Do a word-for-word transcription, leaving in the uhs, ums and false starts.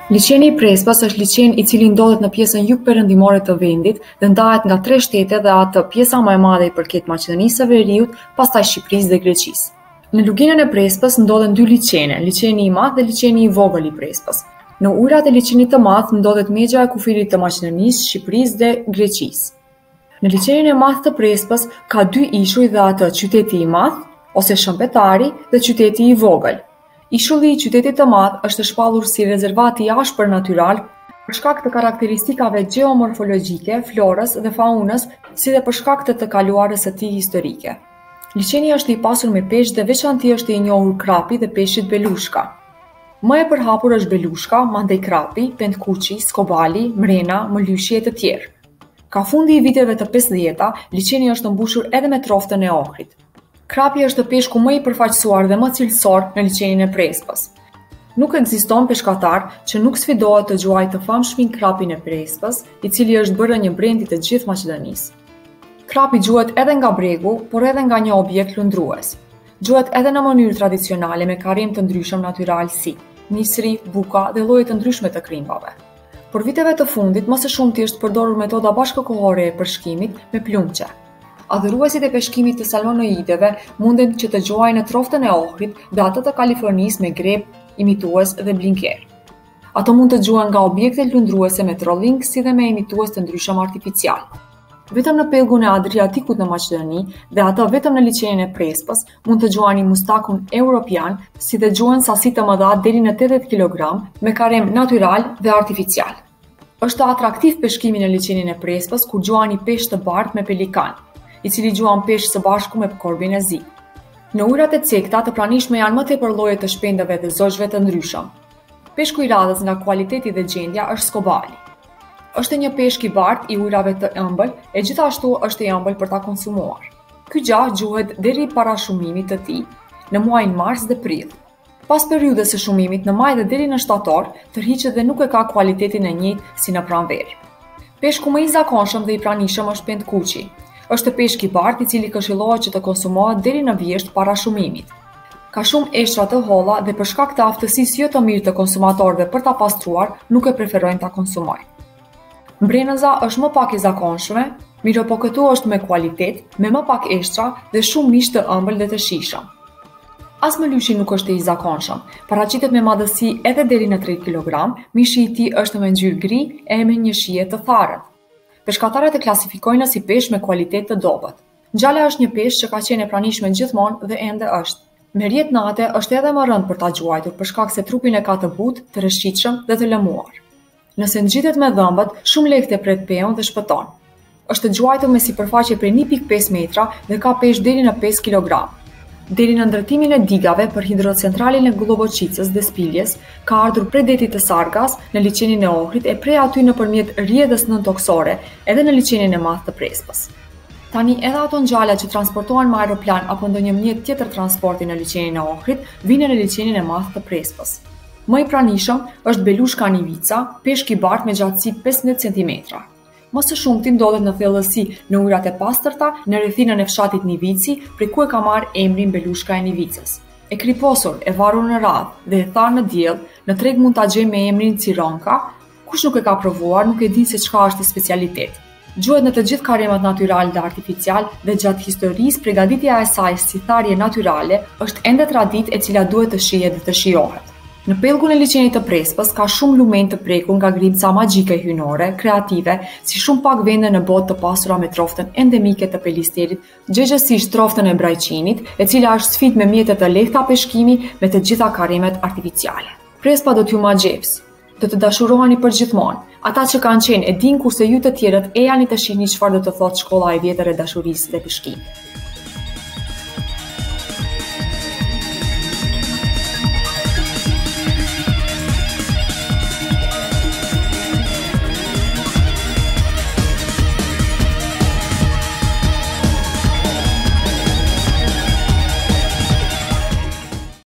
Liçeni i Prespës është liçen i cili ndodhet në pjesën jugperëndimore të vendit dhe ndahet nga tre shtete dhe atë pjesa më e madhe i përket Maqedonisë së Veriut, pastaj Shqipërisë dhe Greqisë. Në luginën e Prespës ndodhen dy liçene, liçeni i madh dhe liçeni i vogël i Prespës. Në ujërat e liçenit të madh ndodhet megja e kufirit të Maqedonisë, Shqipërisë dhe Greqisë. Në liçenin e madh të Prespës ka dy ishuj dhe atë qyteti i madh ose shëmbetari dhe qyteti i vogël. Ishulli i qytetit të madh është shpallur si rezervat i ashpër natyral për shkak të karakteristikave gjeomorfologjike, florës dhe faunës, si dhe për shkak të të kaluarës së tij historike. Liçeni është i pasur me peshq dhe veçanti është i njohur krapi dhe peshqit belushka. Më e përhapur është belushka, mandej krapi, pendkuqi, skobali, mrena, mëlyshi e të tjerë. Ka fundi i viteve të pesëdhjetë, liçeni është mbushur edhe me troftën e Ohrit. Krapi është peshku më i përfaqësuar dhe më cilësor në liçenin e Prespës. Nuk ekziston peshkatar që nuk sfidohet të gjuajë të famshmin krapin e Prespës, i cili është bërë një brendi të gjithë Maqedonisë. Krapi gjuhet edhe nga bregu, por edhe nga një objekt lundrues. Gjuhet edhe në mënyrë tradicionale me karim të ndryshëm natyral si nisri, buka dhe lloje të ndryshme të krimbave. Por viteve të fundit, më së shumti është përdorur metoda bashkëkohore e përshkrimit me plumçe. Adhuruesit e peshkimit të salmonoideve munden që të gjuajnë në troftën e Ohrit dhe atë të Kalifornisë me grep, imitues dhe blinker. Ato mund të gjuajnë nga objekte lundruese me trolling si dhe me imitues të ndryshëm artificial. Vetëm në pellgun e Adriatikut në Maqedoni dhe ato vetëm në liçenin e Prespës mund të gjuajnë mustakun europian, si dhe gjuajnë sasi të mëdha deri në tetëdhjetë kilogram me karem natyral dhe artificial. Është atraktiv peshkimi në liçenin e Prespës kur gjuajnë peshq të bardhë me pelikan, i cili gjuan peshq së bashku me korbin e zi. Në ujërat e cekta të pranishme janë më tepër lloje të shpendëve dhe zogjve të ndryshëm. Peshku i radhës nga kualiteti dhe gjendja është skobali. Është një peshk i bardhë i ujërave të ëmbël e gjithashtu është i ëmbël për ta konsumuar. Ky gjatë gjuhet deri para shumimit të tij në muajin mars dhe prill. Pas periudhës së shumimit në maj dhe deri në shtator, tërhiqet dhe nuk e ka kualitetin e njëjtë si në pranverë. Peshku më i zakonshëm dhe i pranishëm është pendkuqi. Është peshk i bardhë i cili këshillohet që të konsumohet deri në vjesht para shumimit. Ka shumë eshtra të holla dhe për shkak të aftësisë jo të mirë të konsumatorëve për ta pastruar, nuk e preferojnë ta konsumojnë. Mbrenëza është më pak e zakonshme, mirë po këtu është me kualitet, me më pak eshtra dhe shumë mish të ëmbël dhe të shijshëm. As mëlyshi nuk është i zakonshëm, paraqitet me madhësi edhe deri në tre kilogram, mishi i tij është me ngjyrë gri e me një shije të tharët. Peshkatarët e klasifikojnë si peshq me kualitet të dobët. Ngjala është një peshq që ka qenë e pranishme gjithmonë dhe ende është. Me rjet nate është edhe më rënd për ta gjuajtur për shkak se trupin e ka të butë, të rëshqitshëm dhe të lëmuar. Nëse ngjitet me dhëmbët, shumë lehtë e pret peun dhe shpëton. Është gjuajtur me sipërfaqe prej një pikë pesë metra dhe ka peshë deri në pesë kilogram. Deri në ndërtimin e digave për hidrocentralin e Globocicës dhe Spiljes, ka ardhur prej detit të Sargas në liçenin e Ohrit e prej aty nëpërmjet rrjedhës nëntoksore edhe në liçenin e madh të Prespës. Tani edhe ato ngjala që transportohen me aeroplan apo ndonjë mjet tjetër transporti në liçenin e Ohrit vinë në liçenin e madh të Prespës. Më i pranishëm është belushka nivica, peshk i bardhë me gjatësi pesëmbëdhjetë centimetra. Më së shumti ndodhet në thellësi në ujërat e pastërta në rrethinën e fshatit Nivici, prej ku e ka marrë emrin belushka e Nivicës. E kriposur, e varur në radhë dhe e tharë në diell, në treg mund ta gjejmë me emrin cironka. Kush nuk e ka provuar, nuk e din se çka është i specialitet. Gjuhet në të gjithë karemat natyral dhe artificial dhe gjatë historisë përgatitja e saj si tharje natyrale është ende traditë e cila duhet të shihet dhe të shijohet. Në pellgun e liçenit të Prespës ka shumë lumen të prekur nga grimca magjike hyjnore, kreative, si shumë pak vende në botë të pasura me troftën endemike të Pelisterit, gjëgjësisht troftën e Brajçinit, e cila është sfidë me mjete të lehta peshkimi me të gjitha karimet artificiale. Prespa do t'ju magjevs, do të dashuroheni përgjithmonë. Ata që kanë qenë e din kurse ju të tjerët e janë të shihni çfarë do të thotë shkolla e vjetër e dashurisë dhe peshkimit.